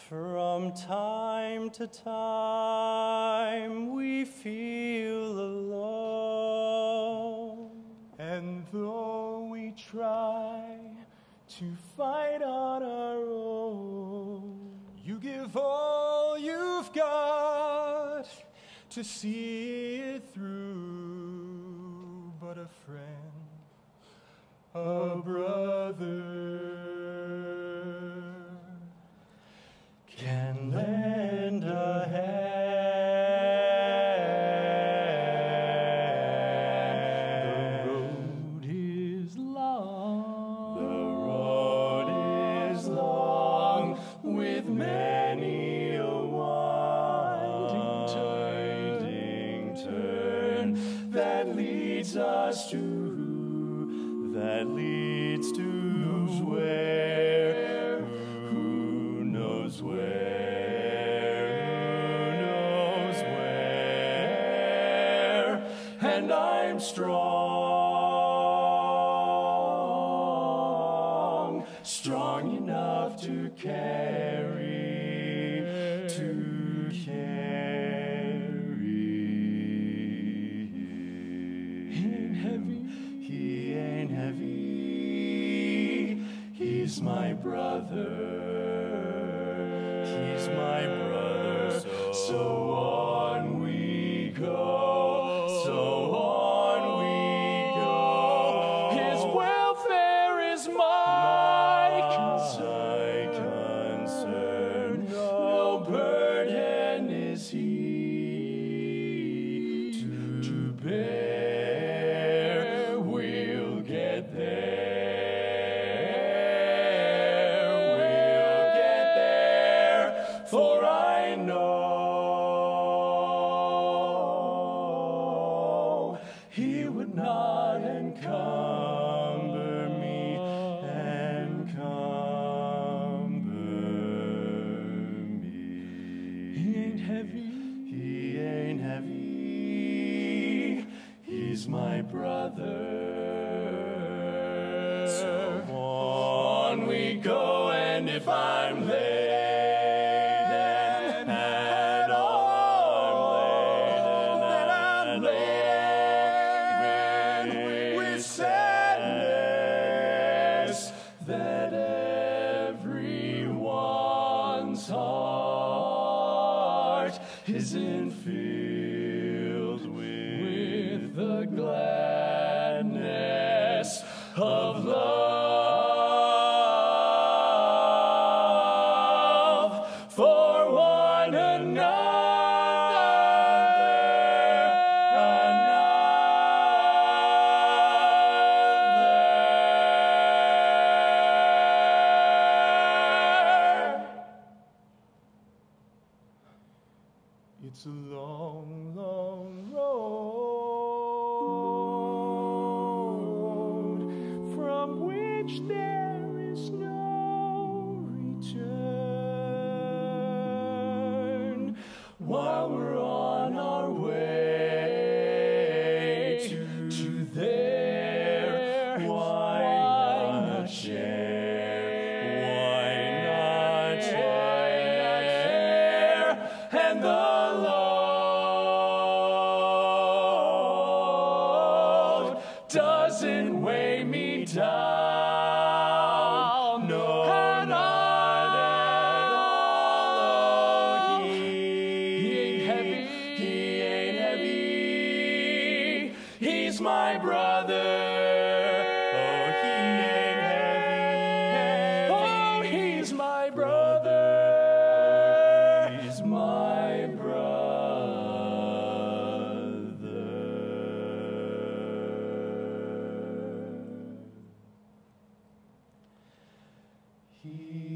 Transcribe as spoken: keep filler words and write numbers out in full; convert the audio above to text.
From time to time we feel alone, and though we try to fight on our own, you give all you've got to see it through. But a friend, a brother, can lend a hand. The road is long, The road is long, with many a winding turn that leads us to, that leads to where, who knows where, who knows where, and I'm strong, strong enough to carry, to carry. he ain't heavy, He ain't heavy, he's my brother. He's my brother, so on we go, so on we go. his welfare is my concern. concern. No burden is he to bear. We'll get there. We'll get there. For I know he would not encumber me, encumber me. He ain't heavy, He ain't heavy, he's my brother. So on we go, and if I'm laden at all, then I'm laden with sadness that everyone's heart isn't filled with the gladness of love for one another. it's a long, long road from which there is no return. While we're on our way to, to there, why not share? Why not share? And the load doesn't weigh me down. No, not at all. He ain't heavy. He ain't heavy. He's my brother. Oh, he ain't heavy. Oh, he's my brother. He's my brother. He